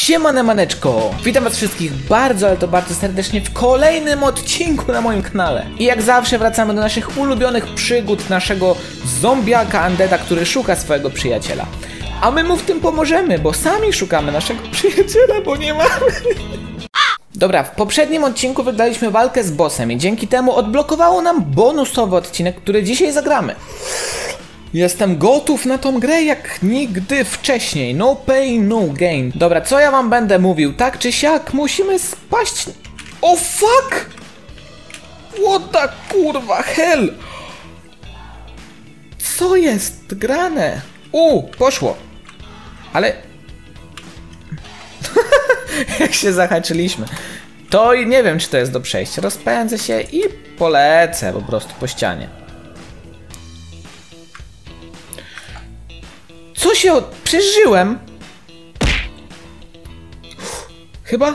Siemaneczko! Witam was wszystkich bardzo, ale to bardzo serdecznie w kolejnym odcinku na moim kanale. I jak zawsze wracamy do naszych ulubionych przygód naszego zombiaka Undeada, który szuka swojego przyjaciela. A my mu w tym pomożemy, bo sami szukamy naszego przyjaciela, bo nie mamy. Dobra, w poprzednim odcinku wygraliśmy walkę z bossem i dzięki temu odblokowało nam bonusowy odcinek, który dzisiaj zagramy. Jestem gotów na tą grę jak nigdy wcześniej. No pain, no gain. Dobra, co ja wam będę mówił? Tak czy siak, musimy spaść... O fuck! What the kurwa hell? Co jest grane? Poszło. Ale... jak się zahaczyliśmy. To i nie wiem, czy to jest do przejścia. Rozpędzę się i polecę po prostu po ścianie. Co się przeżyłem? Chyba?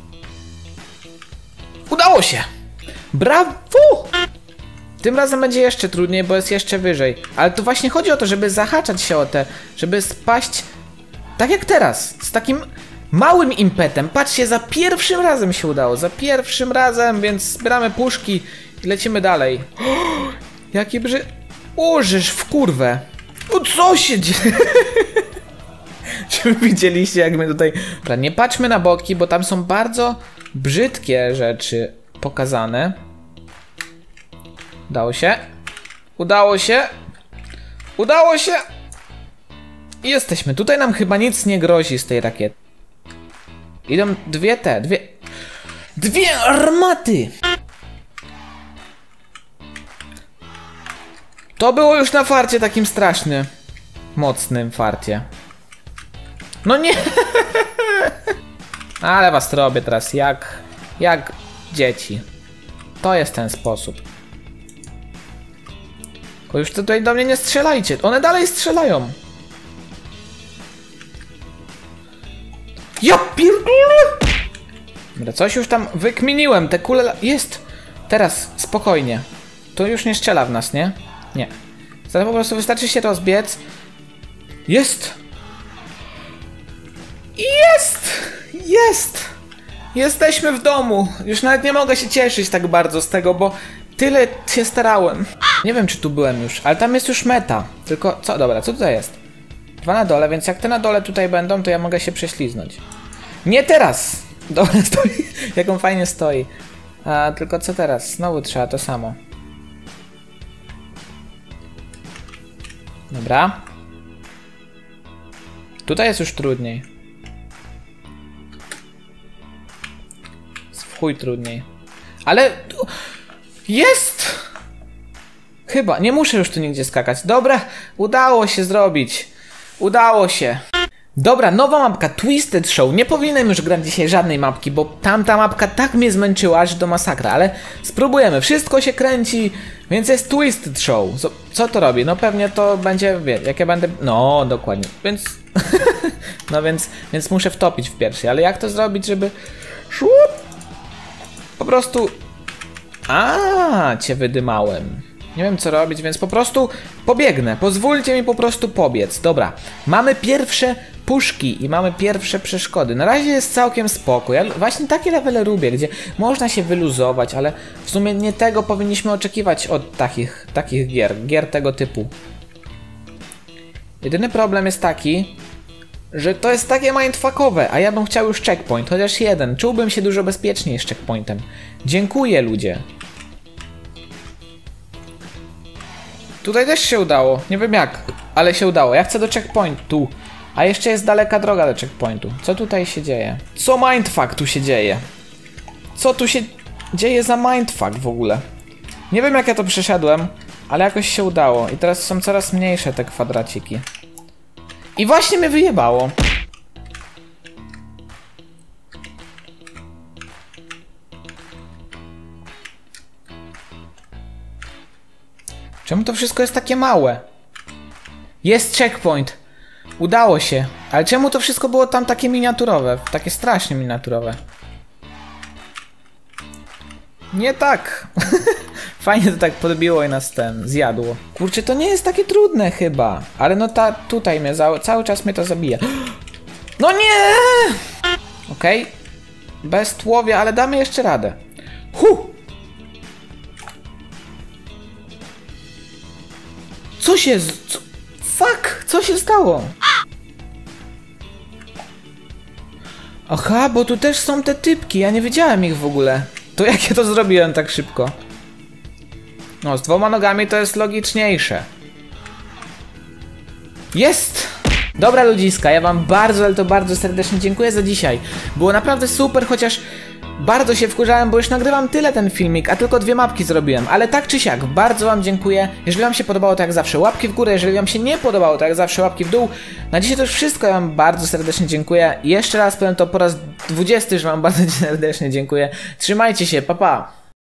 Udało się! Brawo! Tym razem będzie jeszcze trudniej, bo jest jeszcze wyżej. Ale to właśnie chodzi o to, żeby zahaczać się o te, żeby spaść tak jak teraz, z takim małym impetem. Patrzcie, za pierwszym razem się udało, za pierwszym razem, więc zbieramy puszki i lecimy dalej. Jaki żeż w kurwę. No co się dzieje? Czy widzieliście, jak my tutaj... Dobra, nie patrzmy na boki, bo tam są bardzo brzydkie rzeczy pokazane. Udało się. Udało się. Udało się. I jesteśmy. Tutaj nam chyba nic nie grozi z tej rakiety. Idą dwie armaty. To było już na farcie takim strasznym, mocnym farcie. No nie! Ale was robię teraz jak dzieci. To jest ten sposób. Bo już tutaj do mnie nie strzelajcie. One dalej strzelają. Ja pierdolę! Dobra, coś już tam wykminiłem. Te kule... Jest! Teraz, spokojnie. To już nie strzela w nas, nie? Nie. Zatem po prostu wystarczy się rozbiec. Jest! Jest! Jest! Jesteśmy w domu. Już nawet nie mogę się cieszyć tak bardzo z tego, bo tyle się starałem. Nie wiem, czy tu byłem już, ale tam jest już meta. Tylko, co? Dobra, co tutaj jest? 2 na dole, więc jak te na dole tutaj będą, to ja mogę się prześliznąć. Nie teraz! Dobra, stoi. Jak on fajnie stoi. Tylko co teraz? Znowu trzeba to samo. Dobra. Tutaj jest już trudniej. W chuj trudniej. Ale... Jest! Chyba. Nie muszę już tu nigdzie skakać. Dobra, udało się zrobić. Udało się. Dobra, nowa mapka, Twisted Show. Nie powinienem już grać dzisiaj żadnej mapki, bo tamta mapka tak mnie zmęczyła, aż do masakra, ale spróbujemy. Wszystko się kręci, więc jest Twisted Show. Co to robi? No pewnie to będzie, wie, jak ja będę... No, dokładnie. Więc... no więc muszę wtopić w pierwszy, ale jak to zrobić, żeby... Po prostu... Cię wydymałem. Nie wiem, co robić, więc po prostu pobiegnę. Pozwólcie mi po prostu pobiec. Dobra, mamy pierwsze puszki i mamy pierwsze przeszkody. Na razie jest całkiem spoko. Ja właśnie takie levele lubię, gdzie można się wyluzować, ale w sumie nie tego powinniśmy oczekiwać od takich gier tego typu. Jedyny problem jest taki, że to jest takie mindfuckowe, a ja bym chciał już checkpoint, chociaż jeden. Czułbym się dużo bezpieczniej z checkpointem. Dziękuję, ludzie. Tutaj też się udało, nie wiem jak, ale się udało. Ja chcę do checkpointu, a jeszcze jest daleka droga do checkpointu. Co tutaj się dzieje? Co mindfuck tu się dzieje? Co tu się dzieje za mindfuck w ogóle? Nie wiem, jak ja to przeszedłem, ale jakoś się udało. I teraz są coraz mniejsze te kwadraciki. I właśnie mnie wyjebało. Czemu to wszystko jest takie małe? Jest checkpoint. Udało się. Ale czemu to wszystko było tam takie miniaturowe? Takie strasznie miniaturowe. Nie tak. Fajnie to tak podbiło i nas zjadło. Kurczę, to nie jest takie trudne chyba. Ale no tutaj mnie cały czas mnie to zabija. No nie! Okej. Bez tułowia, ale damy jeszcze radę. Co się... Fuck! Co się stało? Aha, bo tu też są te typki, ja nie wiedziałem ich w ogóle. To jak ja to zrobiłem tak szybko? No, z 2 nogami to jest logiczniejsze. Jest! Dobra ludziska, ja wam bardzo, ale to bardzo serdecznie dziękuję za dzisiaj. Było naprawdę super, chociaż bardzo się wkurzałem, bo już nagrywam tyle ten filmik, a tylko 2 mapki zrobiłem. Ale tak czy siak, bardzo wam dziękuję. Jeżeli wam się podobało, to jak zawsze łapki w górę. Jeżeli wam się nie podobało, to jak zawsze łapki w dół. Na dzisiaj to już wszystko, ja wam bardzo serdecznie dziękuję. Jeszcze raz powiem to po raz 20, że wam bardzo serdecznie dziękuję. Trzymajcie się, pa pa!